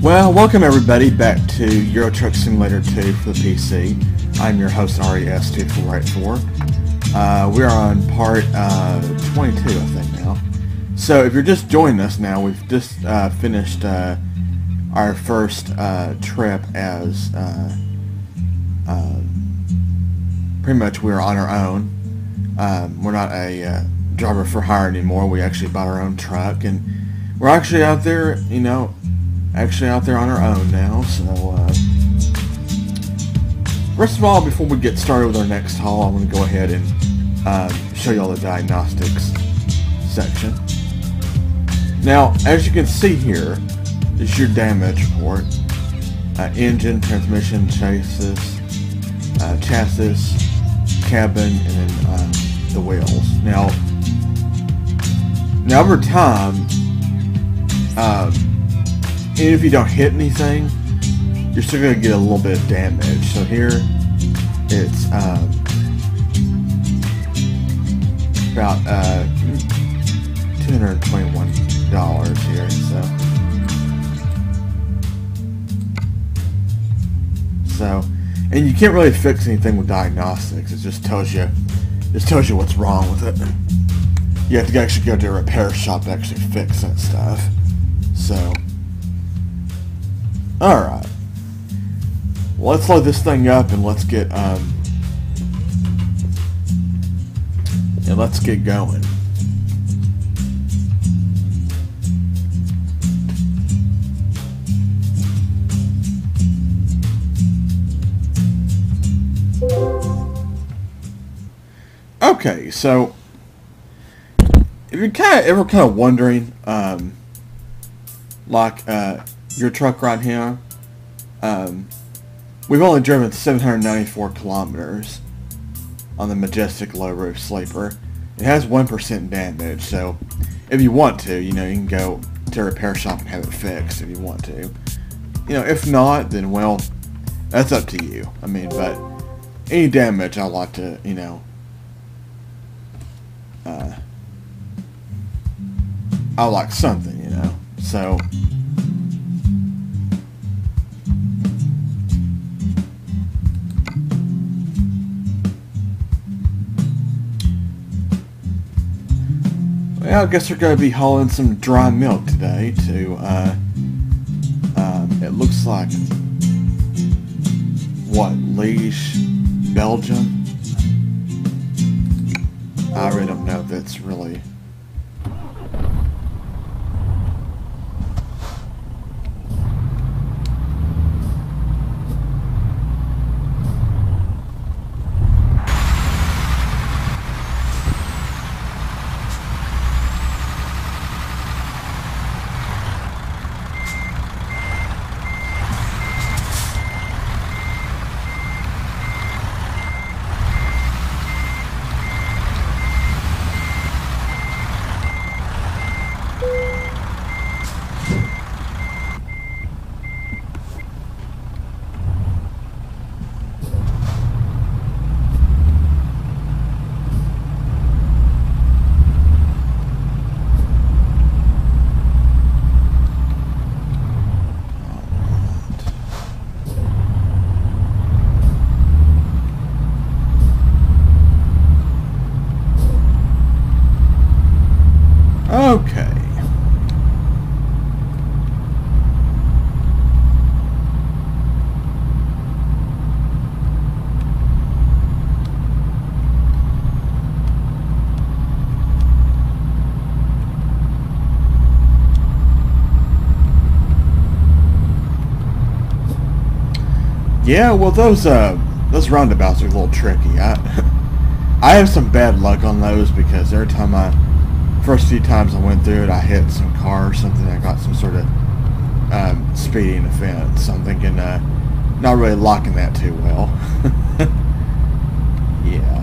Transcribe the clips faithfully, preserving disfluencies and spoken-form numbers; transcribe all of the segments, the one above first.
Well, welcome everybody back to Euro Truck Simulator two for the P C. I'm your host R E S two four eight four. Uh, we are on part uh, twenty-two, I think now. So if you're just joining us now, we've just uh, finished uh, our first uh, trip as uh, uh, pretty much we're on our own. Um, we're not a uh, driver for hire anymore. We actually bought our own truck, and we're actually out there, you know, actually out there on our own now. So uh, first of all, before we get started with our next haul, I want to go ahead and um, show you all the diagnostics section. Now, as you can see here, is your damage report: uh, engine, transmission, chassis, uh, chassis, cabin, and then uh, the wheels. Now, now over time, um, even if you don't hit anything, you're still going to get a little bit of damage. So here, it's um, about uh, two hundred twenty-one dollars here. So, so, and you can't really fix anything with diagnostics. It just tells you, just tells you what's wrong with it. You have to actually go to a repair shop to actually fix that stuff. So. Alright, well, let's load this thing up and let's get, um, and let's get going. Okay, so, if you're kind of, ever kind of wondering, um, like, uh, your truck right here, um, we've only driven seven hundred ninety-four kilometers on the Majestic Low Roof Sleeper. It has one percent damage, so if you want to, you know, you can go to a repair shop and have it fixed if you want to. You know, if not, then, well, that's up to you. I mean, but any damage, I like to, you know, uh, I like something, you know, so. Well, I guess we're going to be hauling some dry milk today to, uh, um, it looks like, what, Liege, Belgium? I really don't know if that's really... Okay. Yeah, well, those uh, those roundabouts are a little tricky. I I have some bad luck on those because every time I First few times I went through it, I hit some car or something. I got some sort of um, speeding offense. So I'm thinking, uh, not really locking that too well. Yeah.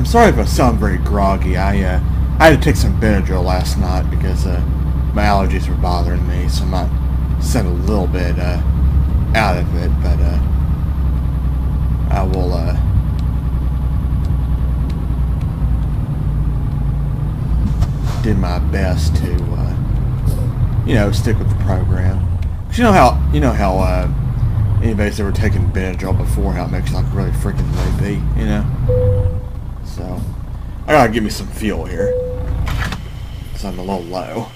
I'm sorry if I sound very groggy. I uh, I had to take some Benadryl last night because uh, my allergies were bothering me, so I might sound a little bit uh, out of it, but uh, I will uh, do my best to uh, you know, stick with the program. 'Cause you know how you know how uh, anybody's ever taken Benadryl before, how it makes you like really freaking loopy, you know. So I gotta give me some fuel here, cause I'm a little low.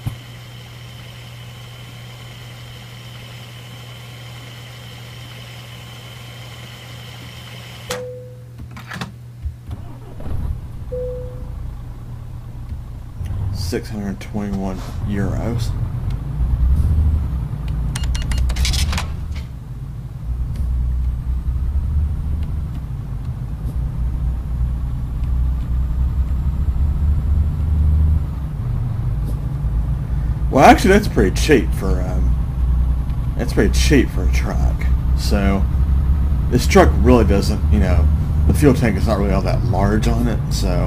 six hundred twenty-one euros. Well, actually, that's pretty cheap for um, that's pretty cheap for a truck. So this truck really doesn't, you know, the fuel tank is not really all that large on it. So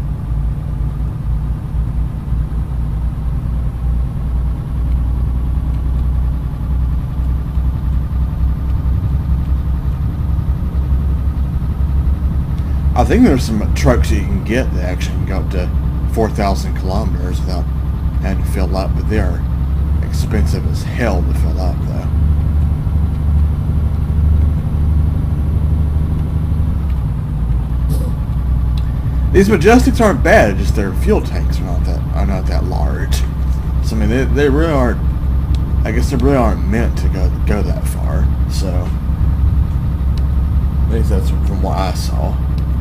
I think there's some trucks you can get that actually can go up to four thousand kilometers without having to fill up, but they are expensive as hell to fill up, though. These Majestics aren't bad, just their fuel tanks are not that are not that large. So I mean, they they really aren't. I guess they really aren't meant to go go that far. So at least that's from what I saw.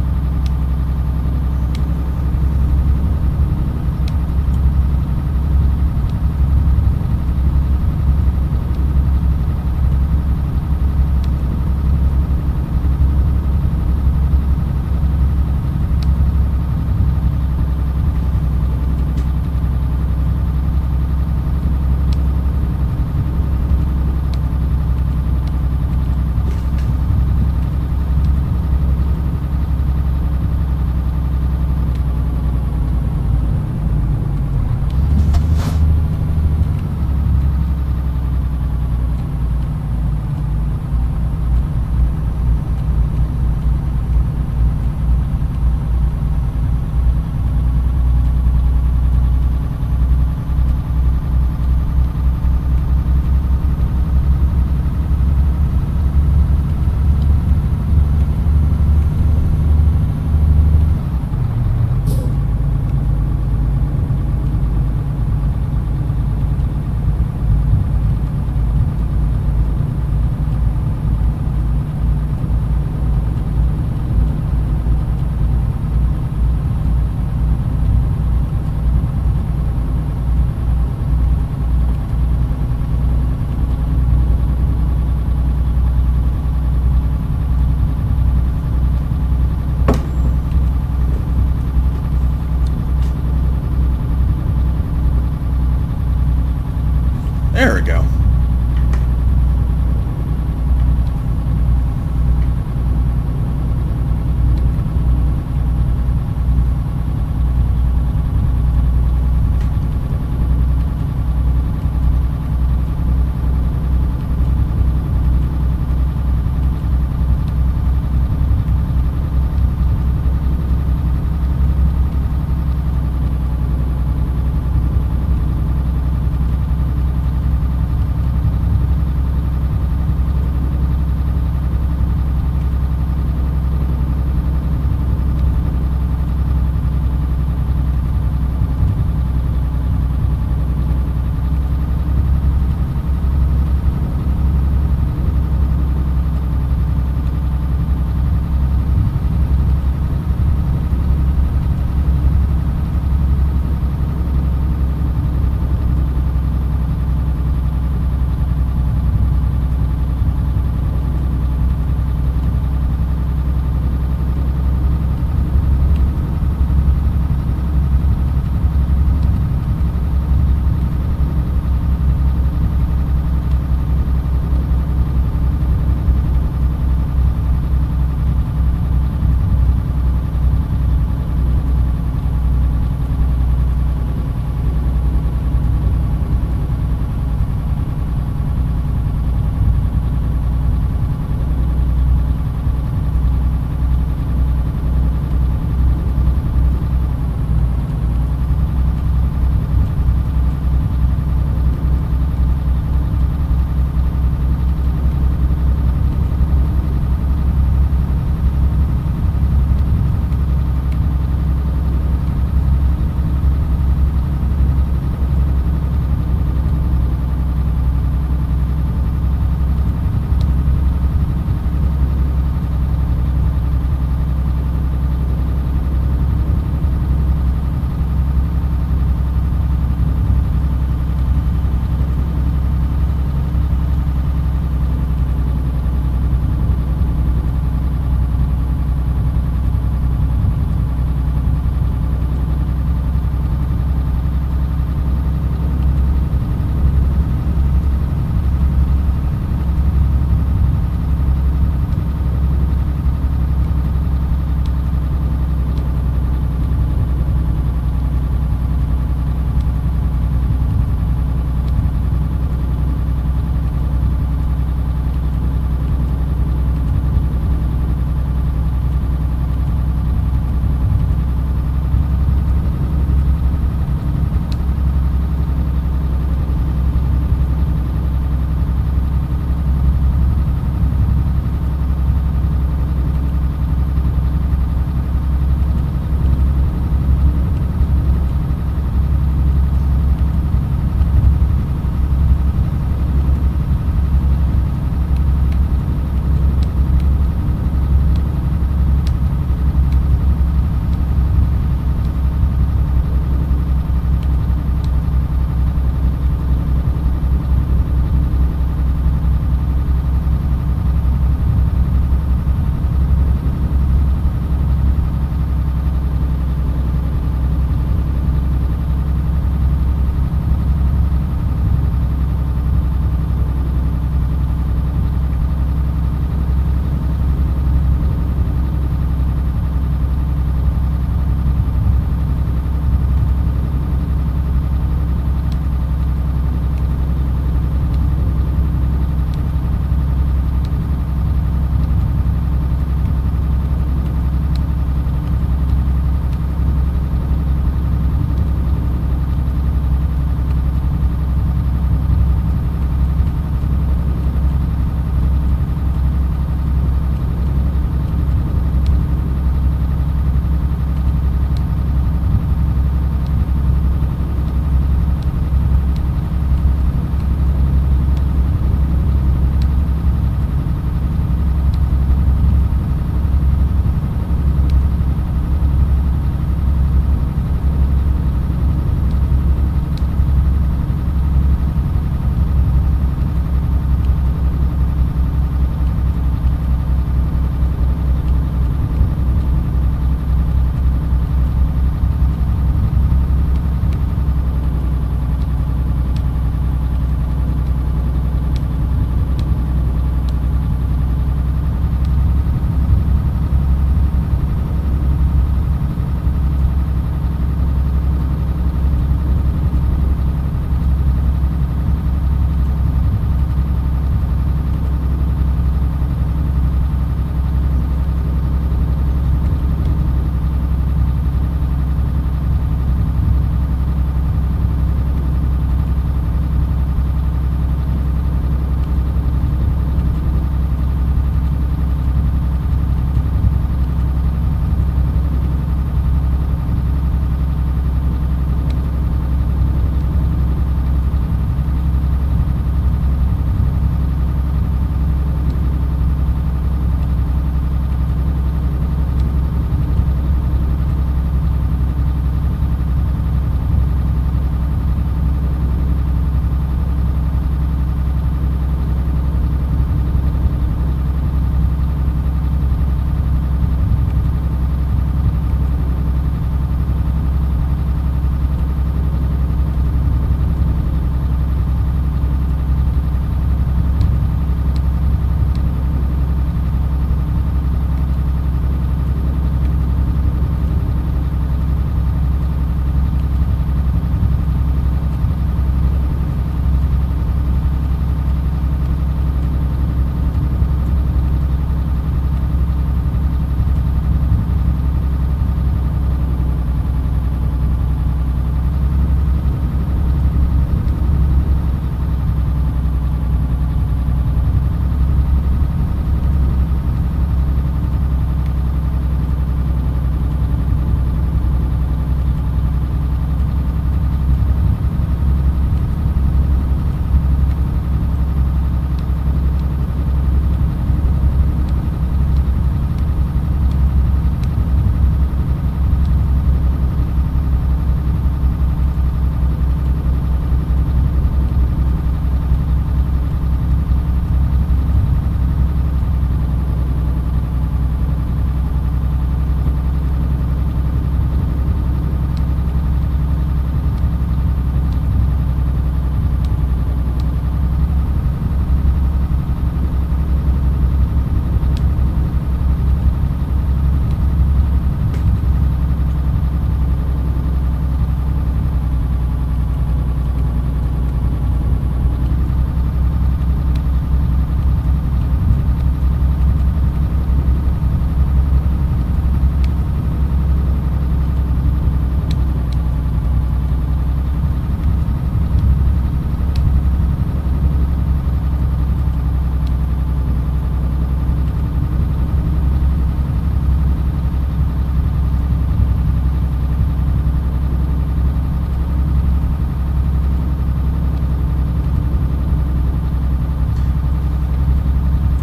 There we go.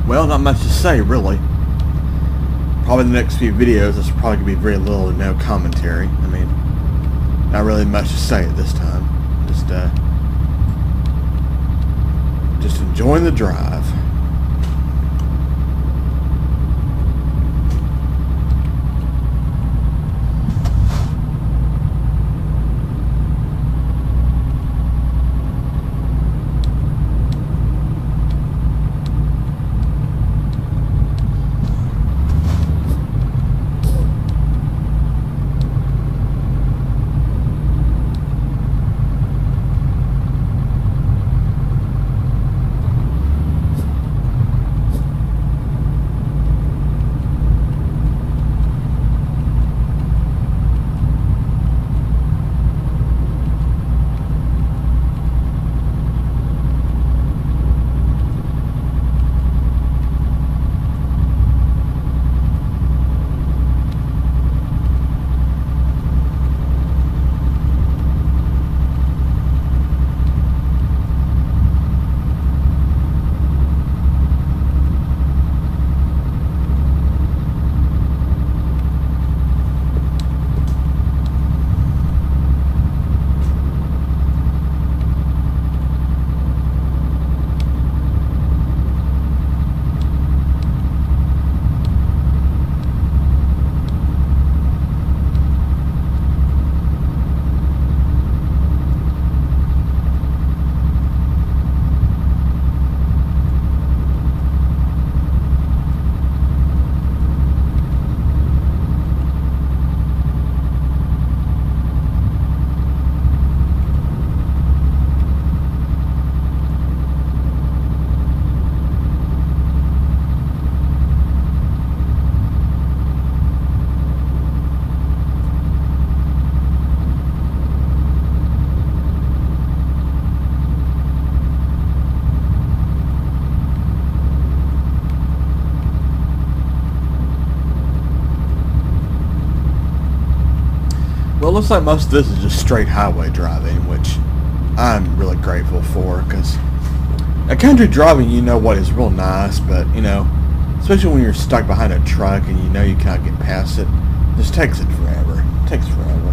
well, not much to say, really. Probably the next few videos, there's probably going to be very little to no commentary. I mean, not really much to say at this time. Just, uh, just enjoying the drive. Well, it looks like most of this is just straight highway driving, which I'm really grateful for, because a country driving, you know what, is real nice, but, you know, especially when you're stuck behind a truck and you know you can't get past it, it just takes it forever. It takes forever.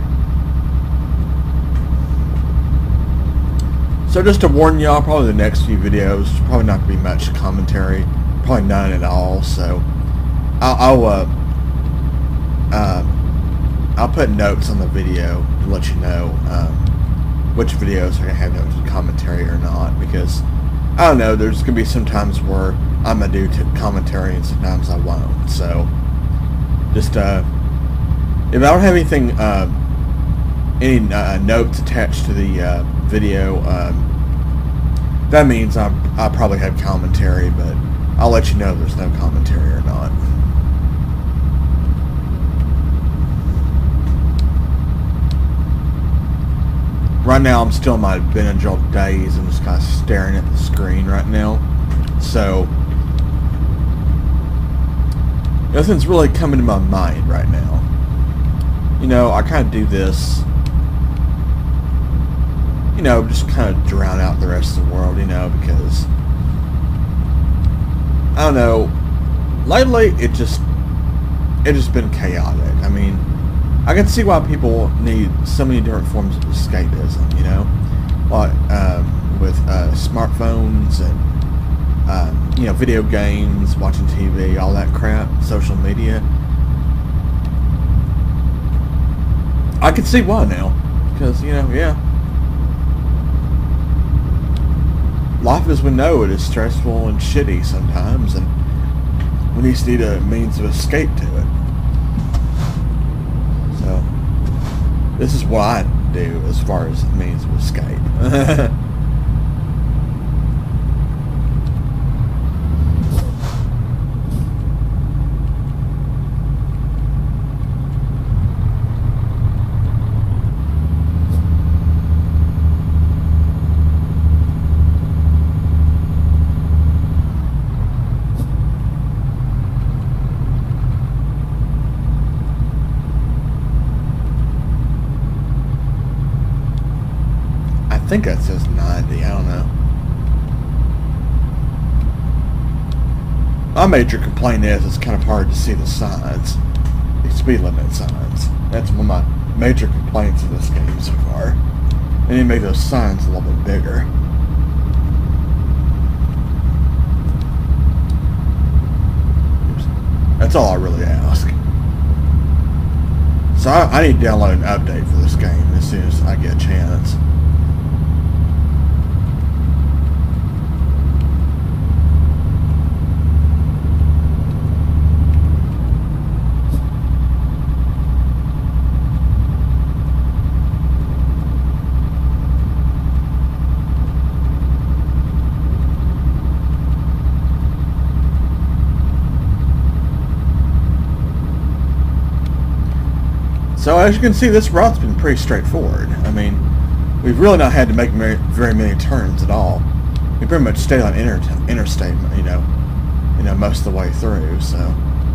So just to warn y'all, probably the next few videos, there's probably not going to be much commentary, probably none at all, so I'll, I'll uh, uh, I'll put notes on the video to let you know um, which videos are going to have notes and commentary or not, because, I don't know, there's going to be some times where I'm going to do commentary and sometimes I won't, so just, uh, if I don't have anything, uh, any uh, notes attached to the uh, video, um, that means I'm, I'll probably have commentary, but I'll let you know if there's no commentary or not. Right now, I'm still in my Benadryl daze. I'm just kind of staring at the screen right now. So, nothing's really coming to my mind right now. You know, I kind of do this, you know, just kind of drown out the rest of the world, you know, because, I don't know, lately, it just, it just been chaotic. I mean, I can see why people need so many different forms of escapism, you know, like um, with uh, smartphones and, uh, you know, video games, watching T V, all that crap, social media. I can see why now, because, you know, yeah, life as we know it is stressful and shitty sometimes, and we need to need a means of escape to it. So, this is what I do as far as means of escape. I think that says ninety, I don't know. My major complaint is it's kind of hard to see the signs, the speed limit signs. That's one of my major complaints of this game so far. They need to make those signs a little bit bigger. Oops. That's all I really ask. So I, I need to download an update for this game as soon as I get a chance. So as you can see, this route's been pretty straightforward. I mean, we've really not had to make very, very many turns at all. We pretty much stayed on inter interstate, you know, you know, most of the way through. So.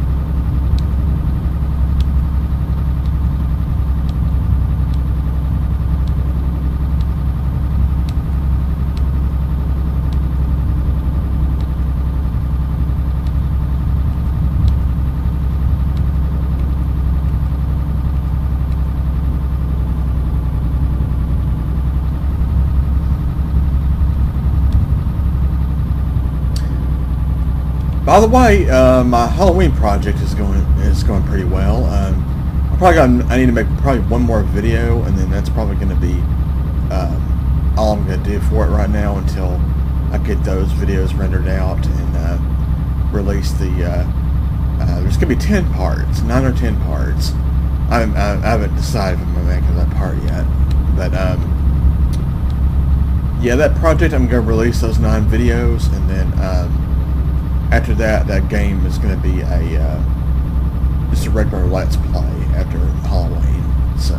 By the way, uh, my Halloween project is going is going pretty well. Um, I probably got, I need to make probably one more video, and then that's probably going to be um, all I'm going to do for it right now until I get those videos rendered out and uh, release the. Uh, uh, there's going to be ten parts, nine or ten parts. I'm, I, I haven't decided if I'm going to make that part yet, but um, yeah, that project I'm going to release those nine videos, and then. Um, After that, that game is going to be a uh, just a regular Let's Play after Halloween. So.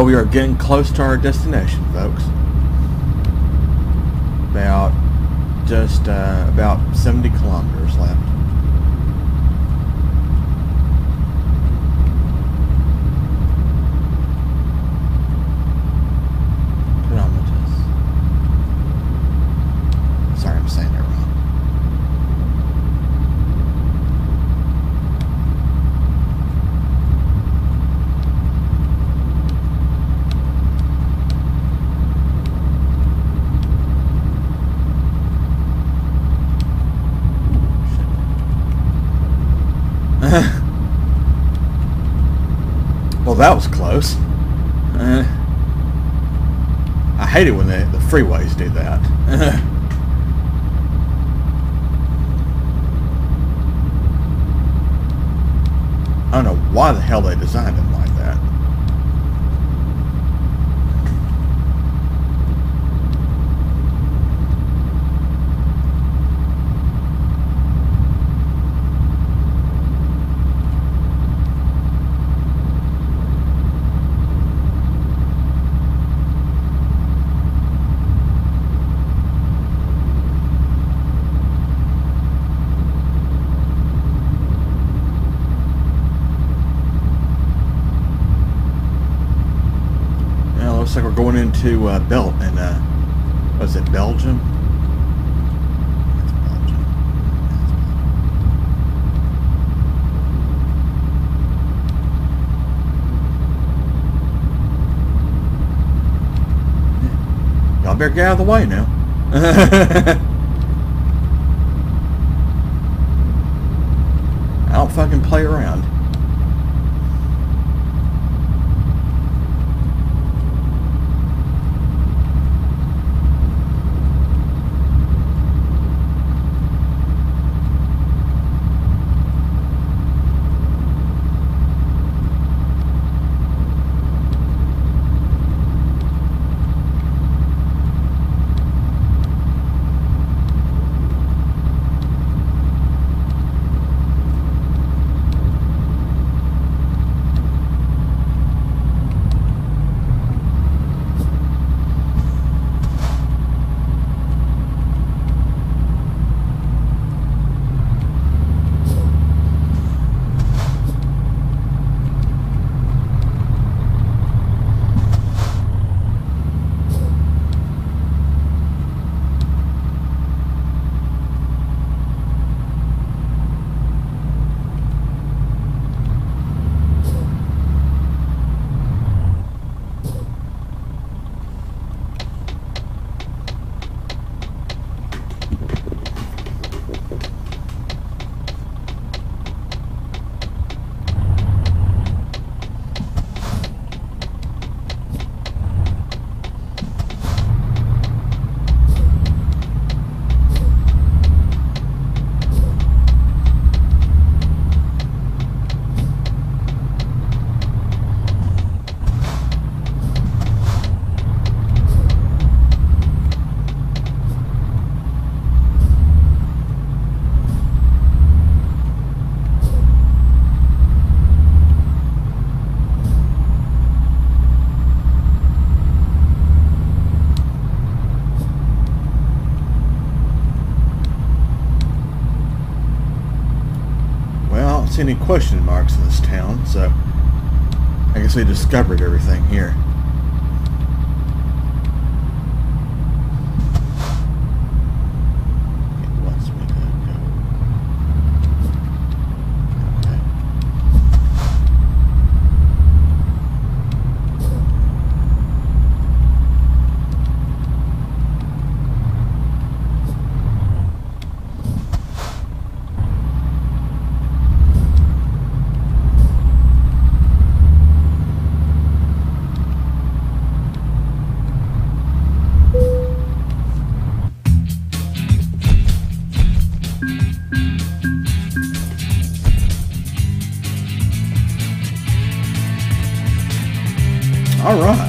Well, we are getting close to our destination, folks. About just uh, about seventy kilometers left. Kilometers. Sorry, I'm saying that wrong. Well, that was close. Uh, I hate it when they, the freeways do that. I don't know why the hell they designed them like that. Looks like we're going into uh, Belt and uh, was it Belgium? That's Belgium. That's Y'all better get out of the way now. I don't fucking play around. See any question marks in this town, so I guess we discovered everything here. It wants me to go. Okay. All right.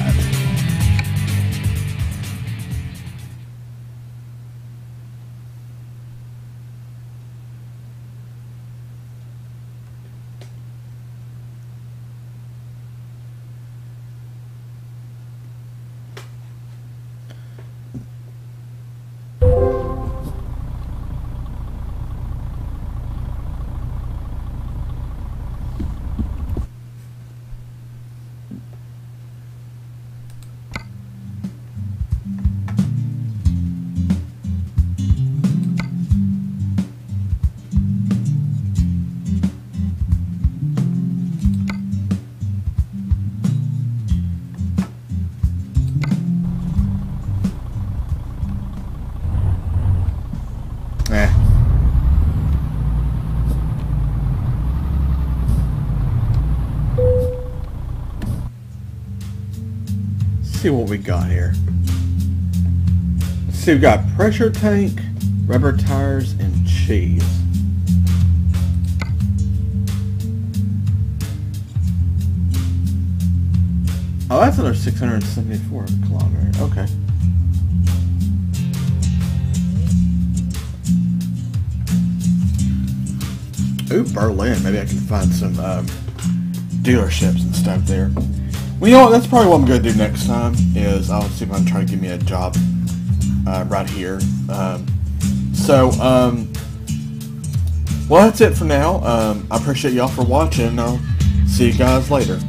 Eh. Let's see what we got here. Let's see, we've got pressure tank, rubber tires, and cheese. Oh, that's another six hundred seventy-four kilometers. Okay. Ooh, Berlin. Maybe I can find some um, dealerships and stuff there. Well, you know what? That's probably what I'm going to do next time. Is I'll see if I can try to give me a job uh, right here. Um, so, um, well, that's it for now. Um, I appreciate y'all for watching. I'll see you guys later.